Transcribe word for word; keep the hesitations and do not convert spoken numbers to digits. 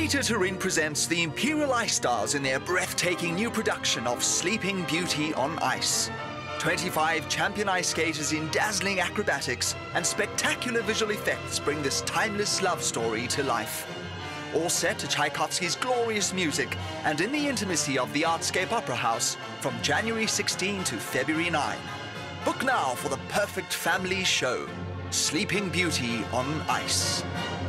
Pieter Toerien presents the Imperial Ice Stars in their breathtaking new production of Sleeping Beauty on Ice. twenty-five champion ice skaters in dazzling acrobatics and spectacular visual effects bring this timeless love story to life. All set to Tchaikovsky's glorious music and in the intimacy of the Artscape Opera House from January sixteenth to February ninth. Book now for the perfect family show, Sleeping Beauty on Ice.